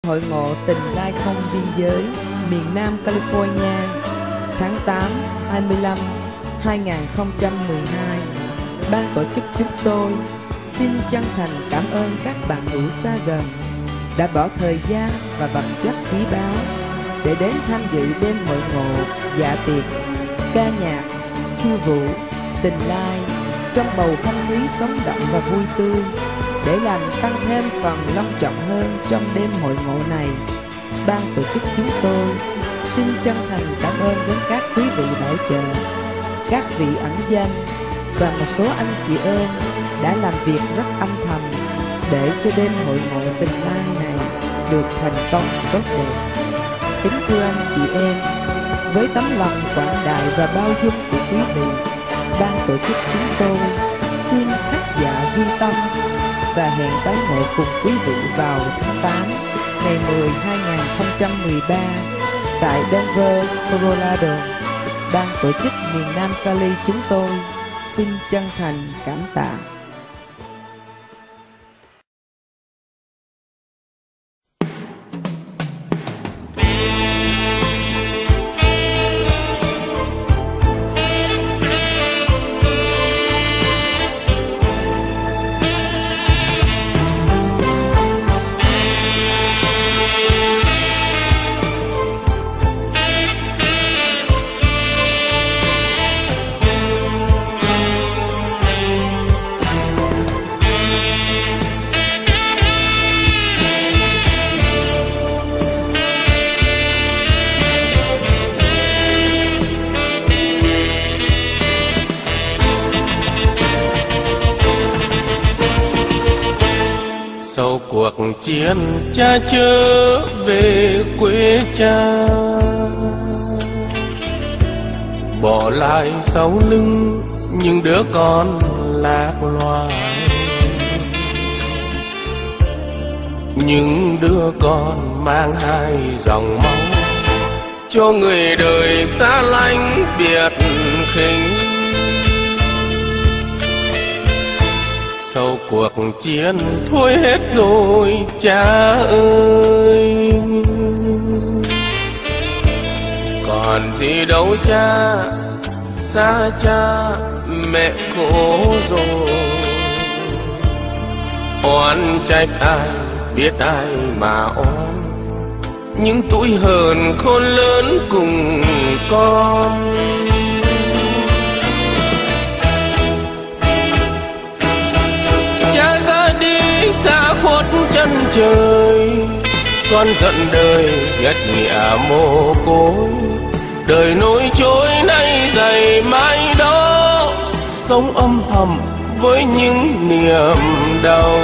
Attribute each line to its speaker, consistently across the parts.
Speaker 1: Hội ngộ Tình Lai Không Biên Giới, miền Nam California, tháng 8, 25, 2012. Ban tổ chức chúng tôi xin chân thành cảm ơn các bạn hữu xa gần đã bỏ thời gian và vật chất quý báu để đến tham dự đêm hội ngộ dạ tiệc ca nhạc khiêu vũ tình lai trong bầu không khí sống động và vui tươi, để làm tăng thêm phần long trọng hơn trong đêm hội ngộ này. Ban tổ chức chúng tôi xin chân thành cảm ơn đến các quý vị bảo trợ, các vị ẩn danh và một số anh chị em đã làm việc rất âm thầm để cho đêm hội ngộ tình lai này được thành công tốt đẹp. Kính thưa anh chị em, với tấm lòng quảng đại và bao dung của quý vị, ban tổ chức chúng tôi xin khắc dạ ghi tâm và hẹn tái ngộ cùng quý vị vào tháng 8 ngày 10 2013 tại Denver, Colorado. Ban tổ chức miền Nam Cali chúng tôi xin chân thành cảm tạ.
Speaker 2: Sau cuộc chiến cha trở về quê cha, bỏ lại sau lưng những đứa con lạc loài, những đứa con mang hai dòng máu cho người đời xa lánh biệt khinh. Sau cuộc chiến thôi hết rồi cha ơi, còn gì đâu cha, xa cha mẹ khổ rồi. Oan trách ai, biết ai mà oan, những tuổi hờn khôn lớn cùng con. Xa khuất chân trời, con giận đời ghét nghĩa mồ côi. Đời nối trôi nay dày mai đó, sống âm thầm với những niềm đau.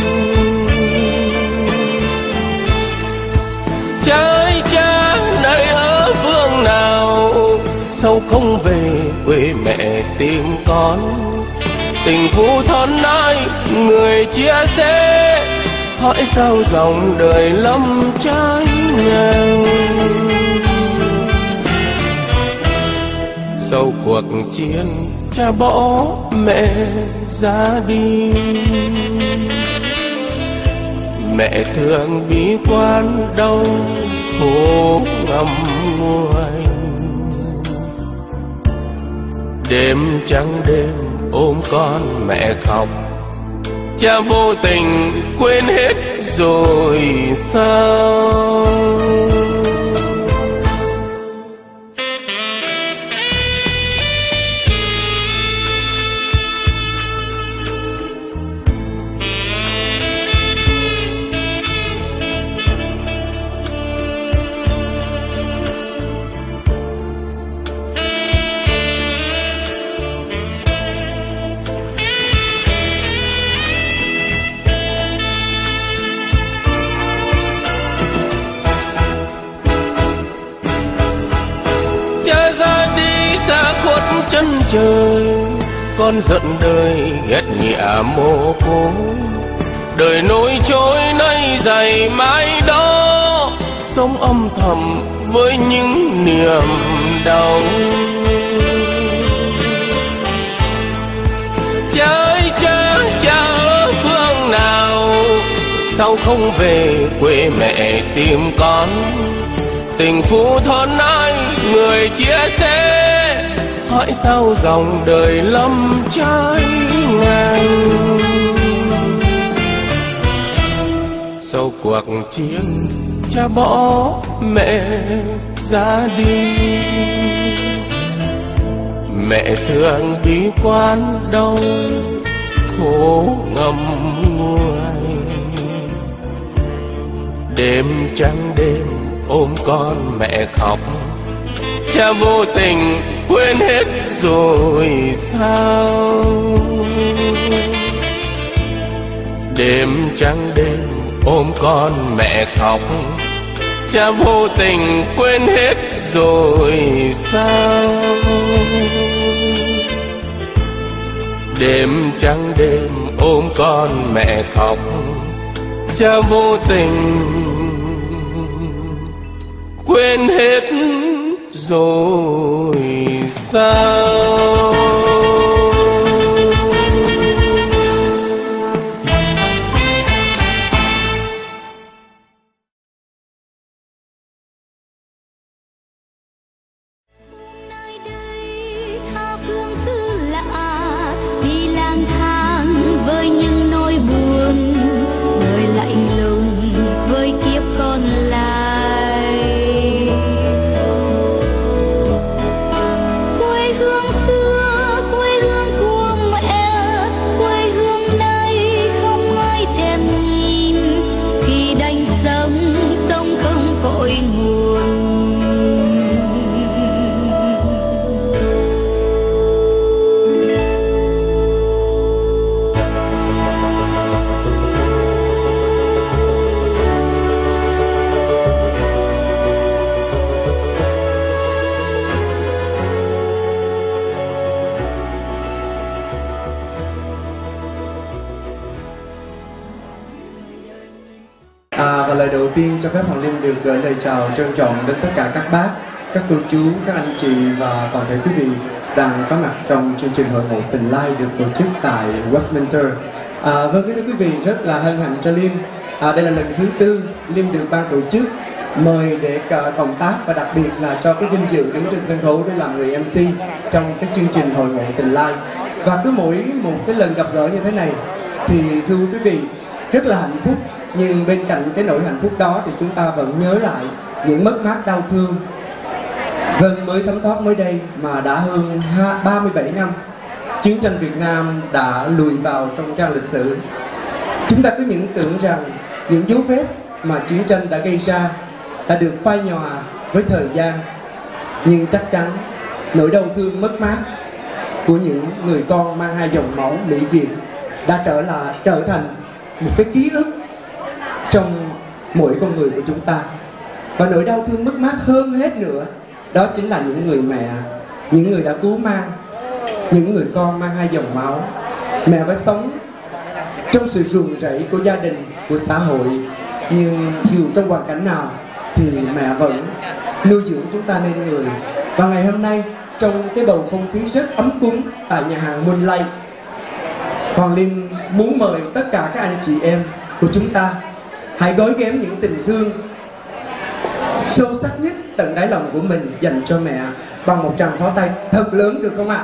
Speaker 2: Cha ơi cha, nơi ở phương nào, sao không về quê mẹ tìm con? Tình phụ thân ai người chia sẻ, hỏi sao dòng đời lắm trái ngang. Sau cuộc chiến cha bỏ mẹ ra đi, mẹ thường bi quan đau khổ ngậm nguôi. Đêm trắng đêm ôm con mẹ khóc, cha vô tình quên hết rồi sao? Chân trời, con giận đời ghét nghĩa mồ côi. Đời nối trôi nay dày mai đó, sống âm thầm với những niềm đau. Cha ơi cha, cha ở phương nào, sao không về quê mẹ tìm con. Tình phú thôn ai người chia sẻ, hỏi sao dòng đời lắm trái ngang. Sau cuộc chiến cha bỏ mẹ ra đi, mẹ thương bí quan đau khổ ngầm nguôi. Đêm trắng đêm ôm con mẹ khóc, cha vô tình quên hết rồi sao. Đêm trắng đêm ôm con mẹ khóc, cha vô tình quên hết rồi sao. Đêm trắng đêm ôm con mẹ khóc, cha vô tình quên hết rồi sao.
Speaker 3: Và lời đầu tiên cho phép Hoàng Linh được gửi lời chào trân trọng đến tất cả các bác, các cô chú, các anh chị và toàn thể quý vị đang có mặt trong chương trình hội ngộ Tình Lai được tổ chức tại Westminster. Vâng, kính thưa quý vị, rất là hân hạnh cho Liêm. Đây là lần thứ 4 Liêm được ban tổ chức mời để cộng tác và đặc biệt là cho cái vinh dự đứng trên sân khấu để làm người MC trong cái chương trình hội ngộ Tình Lai. Và cứ mỗi một cái lần gặp gỡ như thế này thì thưa quý vị rất là hạnh phúc. Nhưng bên cạnh cái nỗi hạnh phúc đó thì chúng ta vẫn nhớ lại những mất mát đau thương. Vâng, mới thấm thoát mới đây mà đã hơn 37 năm chiến tranh Việt Nam đã lùi vào trong trang lịch sử. Chúng ta cứ những tưởng rằng những dấu vết mà chiến tranh đã gây ra đã được phai nhòa với thời gian. Nhưng chắc chắn nỗi đau thương mất mát của những người con mang hai dòng máu Mỹ Việt đã trở thành một cái ký ức trong mỗi con người của chúng ta. Và nỗi đau thương mất mát hơn hết nữa đó chính là những người mẹ, những người đã cứu mang, những người con mang hai dòng máu. Mẹ phải sống trong sự ruồng rẫy của gia đình, của xã hội, nhưng dù trong hoàn cảnh nào thì mẹ vẫn nuôi dưỡng chúng ta nên người. Và ngày hôm nay trong cái bầu không khí rất ấm cúng tại nhà hàng Moonlight, Hoàng Linh muốn mời tất cả các anh chị em của chúng ta hãy gói ghém những tình thương sâu sắc nhất tận đáy lòng của mình dành cho mẹ bằng một tràng pháo tay thật lớn, được không ạ?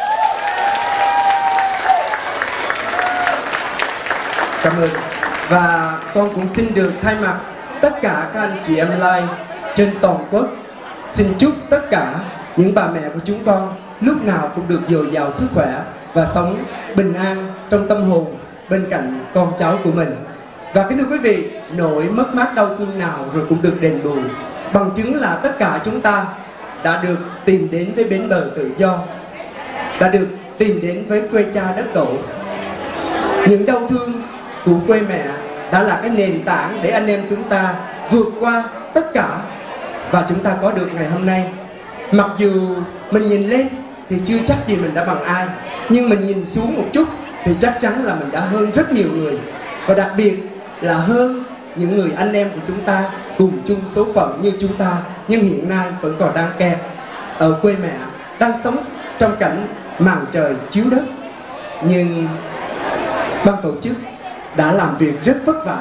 Speaker 3: Cảm ơn. Và con cũng xin được thay mặt tất cả các anh chị em live trên toàn quốc xin chúc tất cả những bà mẹ của chúng con lúc nào cũng được dồi dào sức khỏe và sống bình an trong tâm hồn bên cạnh con cháu của mình. Và kính thưa quý vị, nỗi mất mát đau thương nào rồi cũng được đền bù, bằng chứng là tất cả chúng ta đã được tìm đến với bến bờ tự do, đã được tìm đến với quê cha đất tổ. Những đau thương của quê mẹ đã là cái nền tảng để anh em chúng ta vượt qua tất cả và chúng ta có được ngày hôm nay. Mặc dù mình nhìn lên thì chưa chắc gì mình đã bằng ai, nhưng mình nhìn xuống một chút thì chắc chắn là mình đã hơn rất nhiều người. Và đặc biệt là hơn những người anh em của chúng ta cùng chung số phận như chúng ta, nhưng hiện nay vẫn còn đang kẹt ở quê mẹ, đang sống trong cảnh màn trời chiếu đất. Nhưng ban tổ chức đã làm việc rất vất vả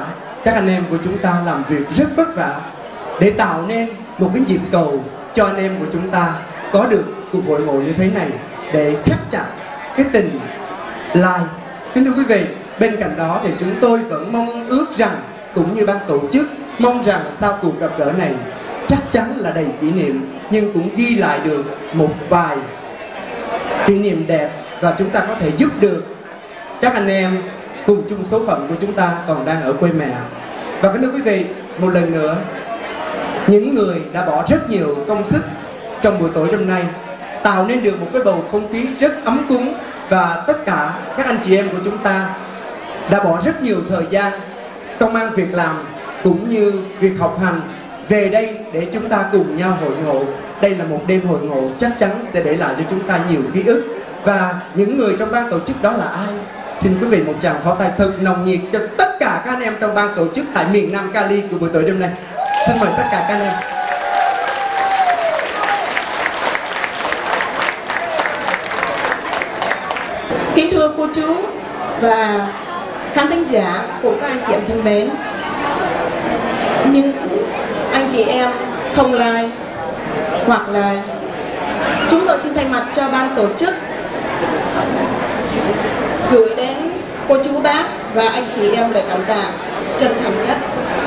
Speaker 3: các anh em của chúng ta làm việc rất vất vả để tạo nên một cái nhịp cầu cho anh em của chúng ta có được cuộc hội ngộ như thế này, để thắt chặt cái tình lai. Kính thưa quý vị, bên cạnh đó thì chúng tôi vẫn mong ước rằng, cũng như ban tổ chức mong rằng sau cuộc gặp gỡ này chắc chắn là đầy kỷ niệm, nhưng cũng ghi lại được một vài kỷ niệm đẹp, và chúng ta có thể giúp được các anh em cùng chung số phận của chúng ta còn đang ở quê mẹ. Và kính thưa quý vị, một lần nữa, những người đã bỏ rất nhiều công sức trong buổi tối hôm nay tạo nên được một cái bầu không khí rất ấm cúng, và tất cả các anh chị em của chúng ta đã bỏ rất nhiều thời gian, công ăn việc làm cũng như việc học hành về đây để chúng ta cùng nhau hội ngộ. Đây là một đêm hội ngộ chắc chắn sẽ để lại cho chúng ta nhiều ký ức. Và những người trong ban tổ chức đó là ai? Xin quý vị một tràng pháo tay thật nồng nhiệt cho tất cả các anh em trong ban tổ chức tại miền Nam Cali của buổi tối đêm nay. Xin mời tất cả các anh em.
Speaker 4: Kính thưa cô chú và khán thính giả cùng các anh chị em thân mến, nhưng anh chị em không like hoặc là chúng tôi xin thay mặt cho ban tổ chức gửi đến cô chú bác và anh chị em lời cảm tạ chân thành nhất.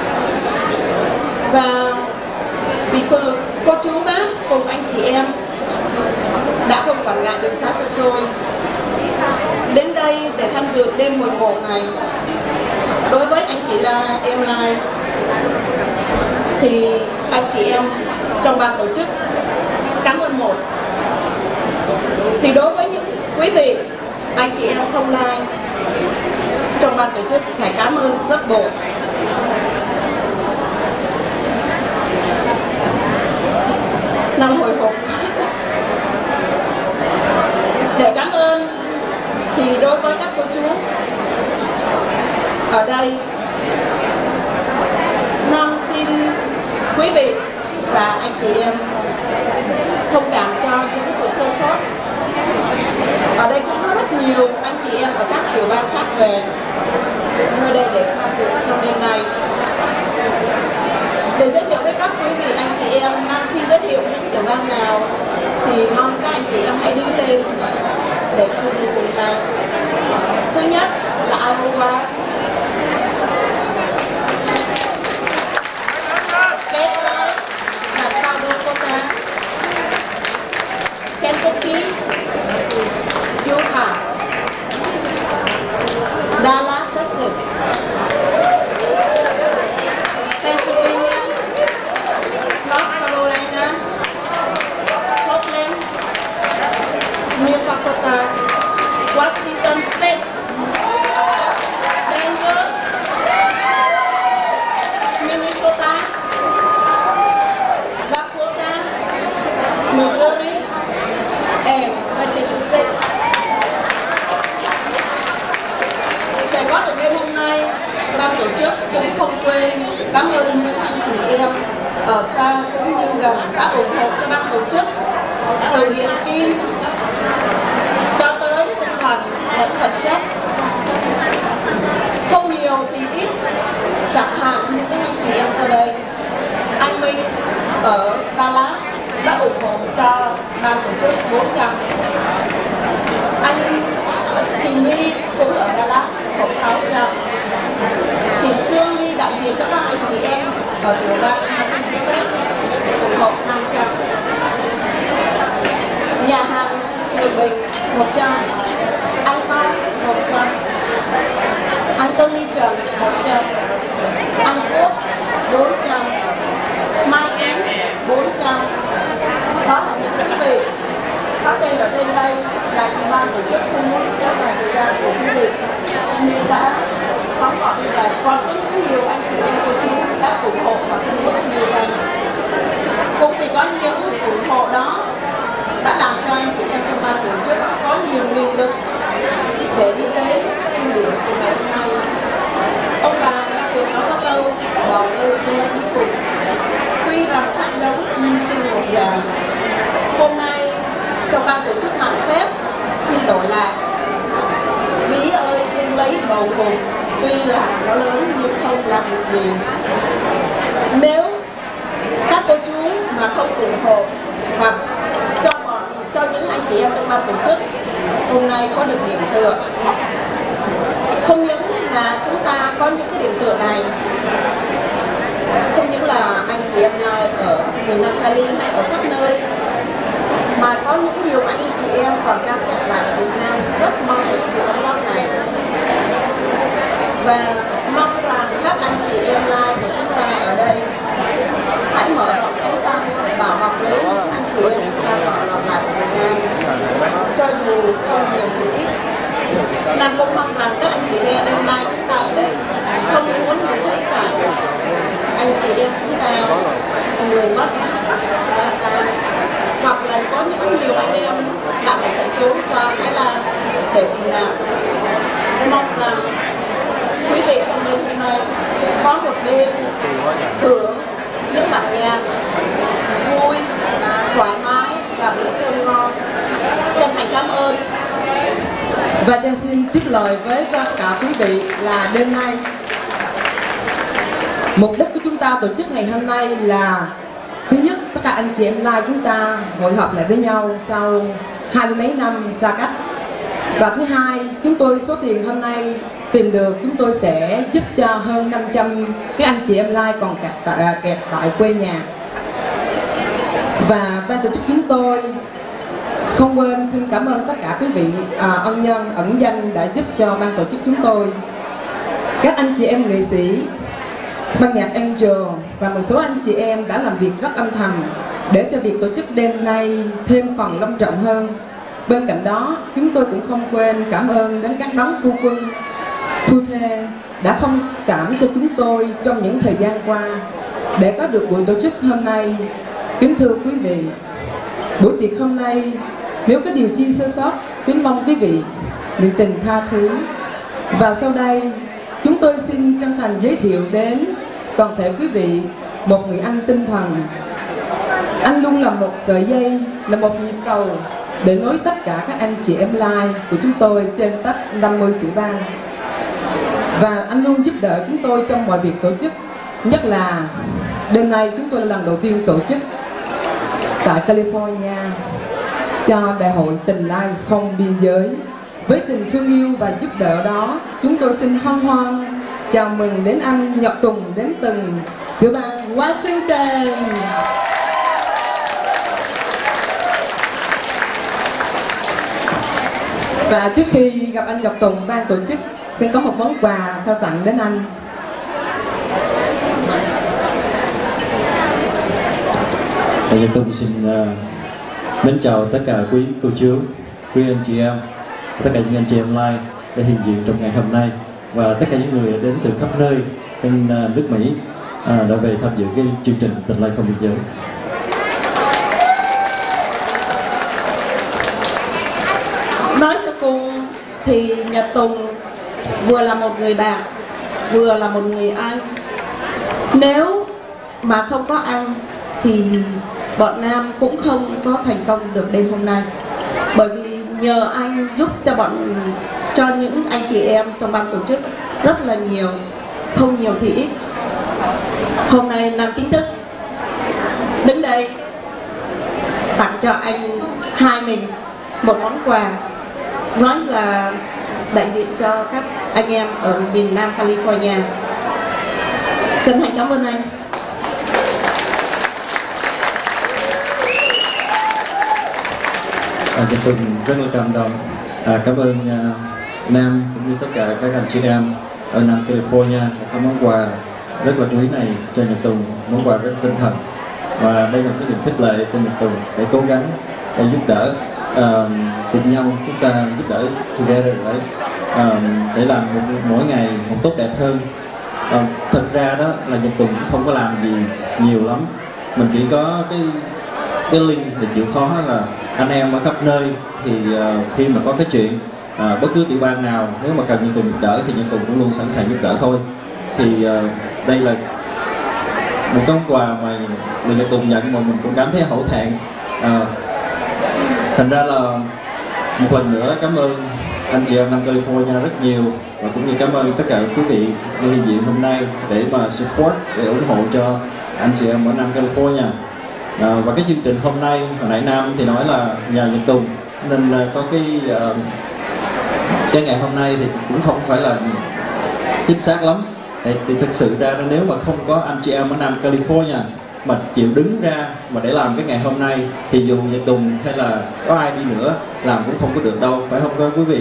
Speaker 4: Và vì cô chú bác cùng anh chị em đã không quản ngại đường xa xôi đến đây để tham dự đêm hội ngộ này. Đối với anh chị là em Lai thì anh chị em trong ban tổ chức cảm ơn một. Thì đối với những quý vị anh chị em không like trong ban tổ chức phải cảm ơn rất bộ. Năm hồi hộp. Để cảm ơn thì đối với các cô chú ở đây, Nam xin quý vị và anh chị em thông cảm cho những sự sơ sót. Ở đây cũng có rất nhiều anh chị em ở các tiểu bang khác về nơi đây để tham dự trong đêm này. Để giới thiệu với các quý vị anh chị em, Nam xin giới thiệu những tiểu bang nào thì mong các anh chị em hãy đứng lên để cùng tay. Thứ nhất là Iowa, kế tới là South Dakota, Kentucky, Utah, Dallas, Texas, Pennsylvania, North Carolina, Portland, North Dakota, Washington State, Denver, Minnesota, Dakota, Missouri, and Massachusetts. Để có được đêm hôm nay, ban tổ chức cũng không quên cảm ơn những anh chị em ở xa cũng như gần đã ủng hộ cho ban tổ chức, từ hiện kim cho tới tinh thần lẫn vật chất. Không nhiều thì ít, chẳng hạn như những anh chị em sau đây. Anh Minh ở Dallas đã ủng hộ cho ban tổ chức 400. Anh Chị Nhi cũng ở Dallas ủng hộ 600. Chị Sương đi đại diện cho các anh chị em ở tiểu bang Massachusetts ủng hộ 500. Nhà hàng Người Bình 100. Anh Phong 100. Anh Tony Trần 100. Anh Quốc 400. Mai Quý 400. Đó là những quý vị có tên ở trên đây. Đại diện ban tổ chức không muốn kéo dài thời gian của quý vị nên đã phóng gọn như vậy. Còn có những nhiều anh chị em cô chú đã ủng hộ và không rất nhiều lần. Cũng vì có những ủng hộ đó đã làm cho anh chị em trong ban tổ chức có nhiều nghị lực để đi đến trung điểm của ngày hôm nay. Ông bà đã từng nói có câu bỏ ơi tôi đi cùng, tuy rằng khác giống nhưng chung một dạng. Hôm nay trong ban tổ chức mạn phép xin đổi lại Bí ơi không lấy bầu cùng, tuy là nó lớn nhưng không lắm được gì. Nếu các cô chú mà không ủng hộ hoặc cho những anh chị em trong ban tổ chức hôm nay có được điểm tựa, không những là chúng ta có những cái điểm tựa này, không những là anh chị em lại ở miền Nam Cali hay ở khắp nơi, mà có những nhiều anh chị em còn đang kẹt lại ở Việt Nam rất mong được sự đóng góp này, và mong rằng các anh chị em lai của chúng ta ở đây hãy mở rộng cánh tay bảo bọc lấy anh chị em chúng ta còn lọt lại ở Việt Nam, cho dù không nhiều thì ít. Nam cũng mong rằng các anh chị em lai chúng ta ở đây không muốn nhìn thấy cả anh chị em chúng ta người mất đã ta, hoặc là có những nhiều anh em đã phải chạy trốn qua Thái Lan để tị nạn. Mong rằng quý vị trong đêm hôm nay có một đêm hưởng những bản nhạc vui, thoải mái và bữa cơm ngon. Chân thành cảm ơn.
Speaker 1: Và tôi xin tiếp lời với tất cả quý vị là đêm nay mục đích của chúng ta tổ chức ngày hôm nay là thứ nhất, tất cả anh chị em lai chúng ta hội họp lại với nhau sau 20 mấy năm xa cách. Và thứ hai, chúng tôi số tiền hôm nay tìm được chúng tôi sẽ giúp cho hơn 500 cái anh chị em lai còn kẹt tại quê nhà. Và ban tổ chức chúng tôi không quên xin cảm ơn tất cả quý vị ân nhân ẩn danh đã giúp cho ban tổ chức chúng tôi, các anh chị em nghệ sĩ, ban nhạc Angel và một số anh chị em đã làm việc rất âm thầm để cho việc tổ chức đêm nay thêm phần long trọng hơn. Bên cạnh đó, chúng tôi cũng không quên cảm ơn đến các đấng phu quân, phu thê đã thông cảm cho chúng tôi trong những thời gian qua để có được buổi tổ chức hôm nay. Kính thưa quý vị, buổi tiệc hôm nay nếu có điều chi sơ sót, kính mong quý vị nhiệt tình tha thứ. Và sau đây, chúng tôi xin chân thành giới thiệu đến toàn thể quý vị một người anh tinh thần. Anh luôn là một sợi dây, là một nhịp cầu để nối tất cả các anh chị em lai của chúng tôi trên tất 50 tiểu bang. Và anh luôn giúp đỡ chúng tôi trong mọi việc tổ chức, nhất là đêm nay chúng tôi lần đầu tiên tổ chức tại California cho đại hội tình lai không biên giới. Với tình thương yêu và giúp đỡ đó, chúng tôi xin hân hoan chào mừng đến anh Nhật Tùng đến từ tiểu bang Washington. Và trước khi gặp anh Nhật Tùng, ban tổ chức xin có một món quà trao tặng đến anh.
Speaker 5: Nhật Tùng xin mến chào tất cả quý cô chú, quý anh chị em, tất cả những anh chị em lai đã hiện diện trong ngày hôm nay, và tất cả những người đến từ khắp nơi trên nước Mỹ đã về tham dự cái chương trình Tình Lai Không Biên Giới.
Speaker 4: Nói cho cùng thì Nhật Tùng vừa là một người bạn, vừa là một người anh. Nếu mà không có anh thì bọn Nam cũng không có thành công được đêm hôm nay. Bởi vì nhờ anh giúp cho những anh chị em trong ban tổ chức rất là nhiều, không nhiều thì ít. Hôm nay Nam chính thức đứng đây tặng cho anh hai mình một món quà, nói là đại diện cho các anh em ở miền Nam California. Chân thành cảm ơn anh.
Speaker 5: Nhật Tùng rất là cảm động, cảm ơn Nam cũng như tất cả các anh chị em ở Nam California có món quà rất là quý này cho Nhật Tùng, món quà rất tinh thần, và đây là cái niềm khích lệ cho Nhật Tùng để cố gắng để giúp đỡ cùng nhau, chúng ta giúp đỡ together để làm mỗi ngày một tốt đẹp hơn. Thực ra đó là Nhật Tùng không có làm gì nhiều lắm, mình chỉ có cái link để chịu khó là anh em ở khắp nơi thì khi mà có cái chuyện bất cứ tiểu bang nào nếu mà cần Nhật Tùng giúp đỡ thì Nhật Tùng cũng luôn sẵn sàng giúp đỡ thôi. Thì đây là một món quà mà người Nhật Tùng nhận mà mình cũng cảm thấy hổ thẹn. Thành ra là một lần nữa cảm ơn anh chị em Nam California rất nhiều, và cũng như cảm ơn tất cả quý vị như hiện diện hôm nay để mà support, để ủng hộ cho anh chị em ở Nam California. Và cái chương trình hôm nay, hồi nãy Nam thì nói là nhờ Nhật Tùng nên có cái ngày hôm nay thì cũng không phải là chính xác lắm. Thì thực sự ra nếu mà không có anh chị em ở Nam California mà chịu đứng ra mà để làm cái ngày hôm nay thì dù Nhật Tùng hay là có ai đi nữa làm cũng không có được đâu, phải không quý vị?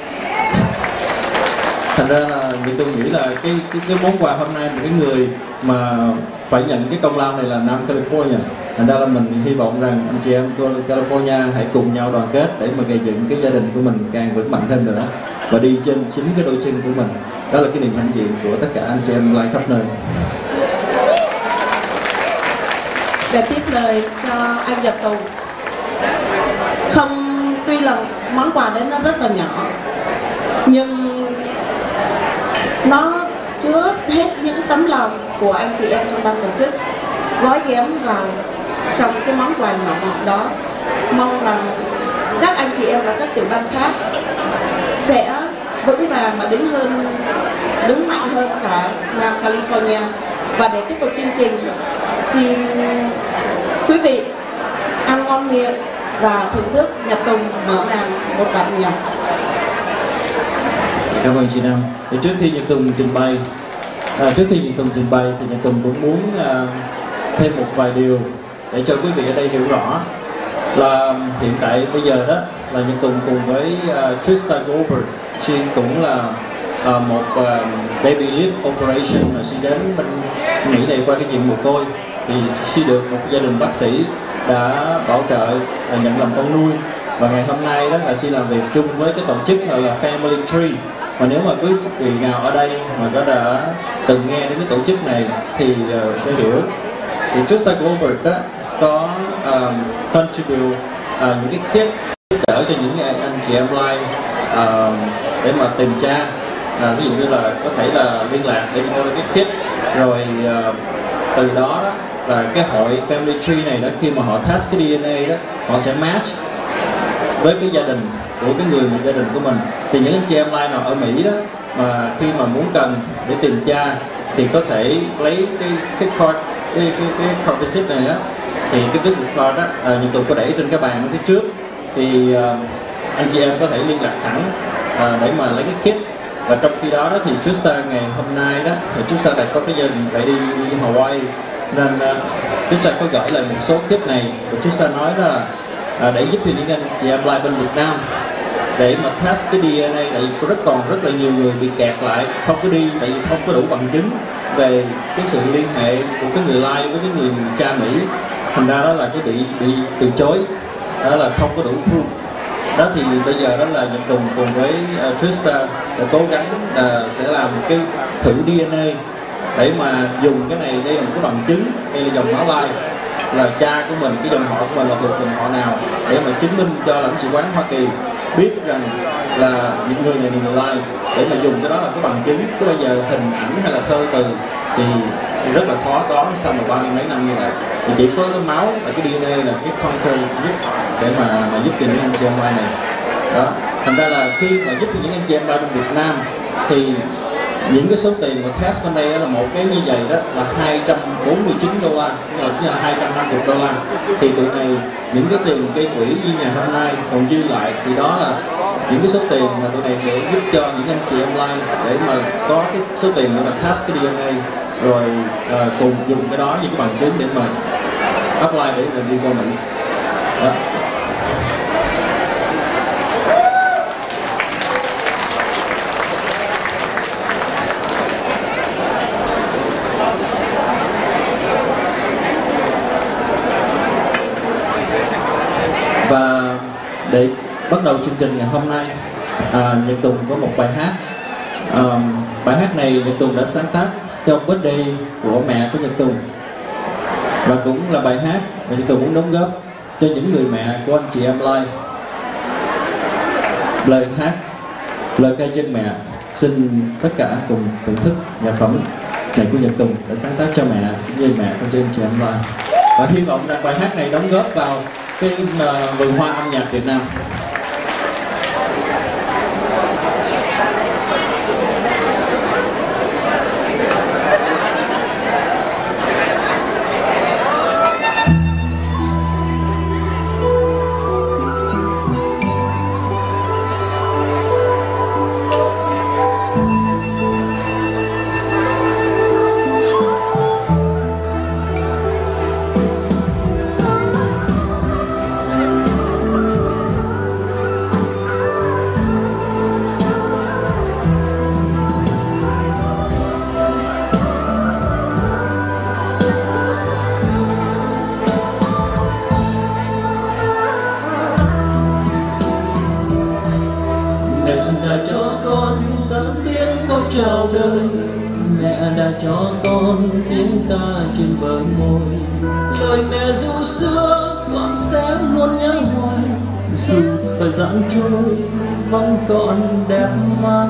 Speaker 5: Thành ra là Nhật Tùng nghĩ là cái món quà hôm nay, cái người mà phải nhận cái công lao này là Nam California. Thành ra là mình hy vọng rằng anh chị em California hãy cùng nhau đoàn kết để mà gây dựng cái gia đình của mình càng vững mạnh thêm nữa và đi trên chính cái đôi chân của mình. Đó là cái niềm hãnh diện của tất cả anh chị em lai khắp nơi.
Speaker 4: Để tiếp lời cho anh Nhật Tùng. Tuy là món quà đấy nó rất là nhỏ, nhưng nó chứa hết những tấm lòng của anh chị em trong ban tổ chức, gói ghém vào trong cái món quà nhỏ mọn đó. Mong rằng các anh chị em và các tiểu ban khác sẽ vững vàng và đứng mạnh hơn cả Nam California. Và để tiếp tục chương trình, xin quý vị ăn ngon miệng và thưởng thức Nhật Tùng mở màn một bản nhạc.
Speaker 5: Cảm ơn chị Nam. Thì trước khi Nhật Tùng trình bày thì Nhật Tùng cũng muốn thêm một vài điều để cho quý vị ở đây hiểu rõ là hiện tại bây giờ đó là Nhật Tùng cùng với Trista Goldberg, chị cũng là một baby lift operation mà chị đến bên Mỹ này qua cái chuyện mồ côi, thì chị được một gia đình bác sĩ đã bảo trợ nhận làm con nuôi, và ngày hôm nay đó là chị làm việc chung với cái tổ chức gọi là Family Tree. Và nếu mà quý vị nào ở đây mà đã từng nghe đến cái tổ chức này thì sẽ hiểu. Thì Trista Goldberg đó có contribute những cái kit giúp đỡ cho những anh chị em lai để mà tìm cha, ví dụ như là có thể là liên lạc để mua cái kit, rồi từ đó là cái hội Family Tree này đó, khi mà họ test cái DNA đó, họ sẽ match với cái gia đình của cái người một gia đình của mình. Thì những anh chị em lai nào ở Mỹ đó mà khi mà muốn cần để tìm cha thì có thể lấy cái card visit này á, thì cái business card đó Nhật Tùng có để trên cái bàn ở phía trước, thì anh chị em có thể liên lạc thẳng để mà lấy cái kit. Và trong khi đó thì Trista ngày hôm nay đó thì Trista đã có cái gia đình phải đi Hawaii, nên Trista có gửi lại một số kit này, và Trista nói là để giúp cho những anh chị em lai bên Việt Nam để mà test cái DNA, tại vì còn rất là nhiều người bị kẹt lại không có đi, tại vì không có đủ bằng chứng về cái sự liên hệ của cái người lai với cái người cha Mỹ, thành ra đó là cái bị từ chối, đó là không có đủ proof. Đó thì bây giờ đó là Nhật Tùng cùng với Trista đã cố gắng sẽ làm một cái thử DNA để mà dùng cái này, đây là một cái bằng chứng, đây là dòng máu lai, là cha của mình, cái dòng họ của mình là thuộc dòng họ nào, để mà chứng minh cho lãnh sự quán Hoa Kỳ biết rằng là những người này là người lai, để mà dùng cái đó là cái bằng chứng. Chứ bây giờ hình ảnh hay là thơ từ thì rất là khó có sau 30 mấy năm như vậy. Thì chỉ có cái máu và cái DNA là cái conquer giúp để mà giúp cho những anh chị em lai này đó. Thành ra là khi mà giúp cho những anh chị em lai trong Việt Nam thì những cái số tiền mà test bên đây là một cái như vậy đó là $249, tức là $250. Thì tụi này những cái tiền gây quỹ như ngày hôm nay còn dư lại, thì đó là những cái số tiền mà tụi này sẽ giúp cho những anh chị em lai để mà có cái số tiền để mà test cái DNA, rồi cùng dùng cái đó như cái bằng chứng để mà apply để mình đi qua Mỹ đó. Và để bắt đầu chương trình ngày hôm nay, Nhật Tùng có một bài hát. Bài hát này Nhật Tùng đã sáng tác cho birthday của mẹ của Nhật Tùng, và cũng là bài hát mà Nhật Tùng muốn đóng góp cho những người mẹ của anh chị em lai. Lời hát, lời ca dân mẹ, xin tất cả cùng thưởng thức nhạc phẩm này của Nhật Tùng đã sáng tác cho mẹ với mẹ của anh chị em lai, và hy vọng rằng bài hát này đóng góp vào cái vườn hoa âm nhạc Việt Nam. con cất tiếng câu chào đời, mẹ đã cho con tiếng ca trên bờ môi. Lời mẹ ru sữa con sẽ luôn nhớ hoài, dù thời gian trôi vẫn còn đẹp mãi.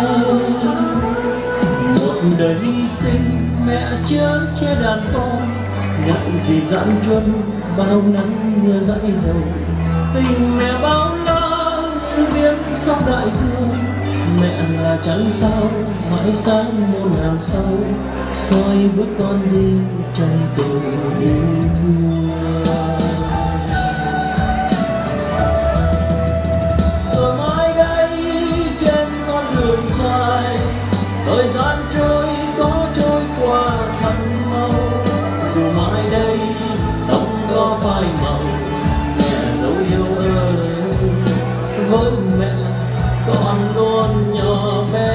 Speaker 5: Một đời hy sinh mẹ chở che đàn con, ngại gì giãn truân bao nắng mưa dãi dầu. Tình mẹ bao la như biển sóng đại dương, mẹ là trăng sao mãi sáng muôn ngàn sau, soi bước con đi trong tình yêu thương. Rồi mãi đây trên con đường dài, thời gian trôi có trôi qua thật mau. Dù mãi đây tóc có phai màu, mẹ dấu yêu ơi, với mẹ con luôn nhỏ bé.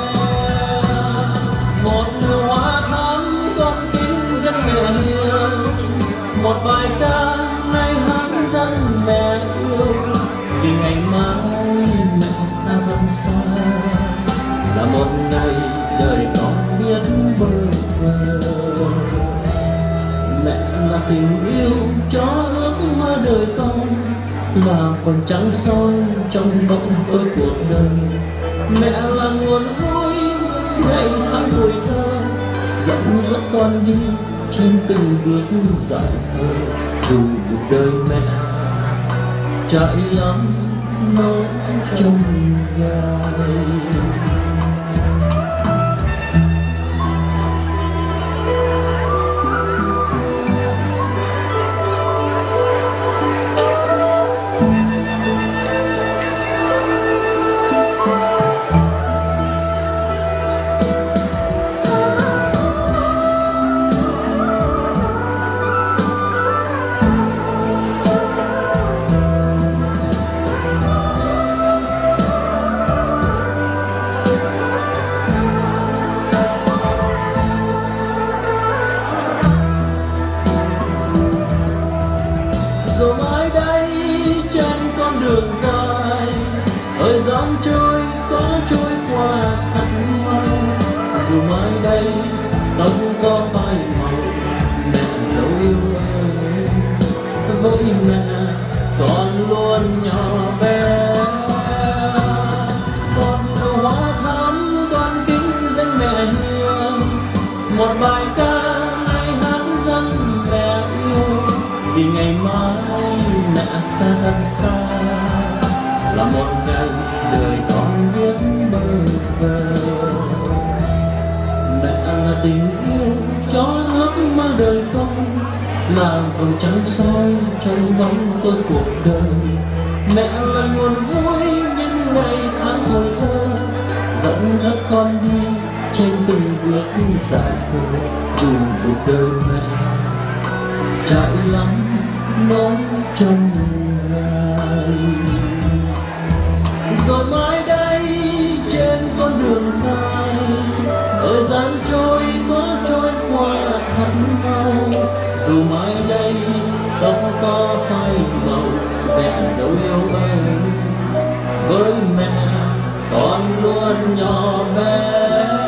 Speaker 5: Một nụ hoa thắm con kính dân mẹ hiền, một bài ca nay hát dân mẹ yêu. Vì ngày mai mẹ xa vắng xa, là một ngày đời con biết bơ vơ. Mẹ là tình yêu cho ước mơ đời con, là phần trắng soi trong bóng tối cuộc đời. Mẹ là nguồn vui ngày tháng tuổi thơ, dẫn dắt con đi trên từng bước dại khờ. Dù cuộc đời mẹ trải lắm nỗi trông gai. Rồi mãi đây trên con đường dài, thời gian trôi có trôi qua thật mau. Dù mãi đây tóc có phai màu, mẹ dấu yêu ơi, với mẹ con luôn nhỏ bé. Một nụ hoa thắm con kính dâng mẹ hiền, một bài ca nay hát dâng mẹ yêu. Vì ngày mai mẹ xa thật xa, là một ngày đời con biết bơ vơ. Mẹ là tình yêu cho ước mơ đời con, là vầng trăng soi trong bóng tối cuộc đời. Mẹ là nguồn vui những ngày tháng tuổi thơ, dẫn dắt con đi trên từng bước dại khờ. Dù cuộc đời mẹ trải lắm nỗi trông gai. Rồi mãi đây trên con đường dài, thời gian trôi có trôi qua thật mau. Dù mãi đây tóc có phai màu, mẹ dấu yêu ơi, với mẹ con luôn nhỏ bé.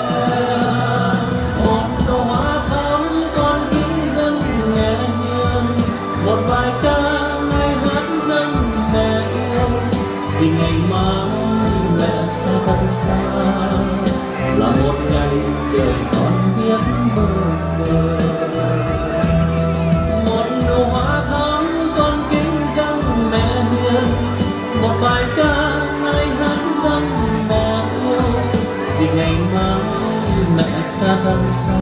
Speaker 5: Một nụ hoa thắm con kính dâng mẹ hiền, một bài ca nay hát dâng mẹ yêu. Vì ngày mai mẹ xa thật xa, là một ngày đời con biết bơ vơ. Một nụ hoa thắm con kính dâng mẹ hiền, một bài ca nay hát dâng mẹ yêu. Vì ngày mai mẹ xa thật xa,